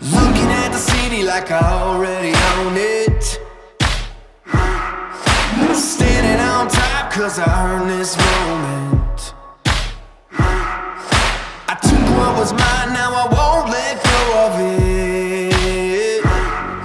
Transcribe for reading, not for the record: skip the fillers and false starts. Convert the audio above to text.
Looking at the city like I already own it. Standing on top cause I earned this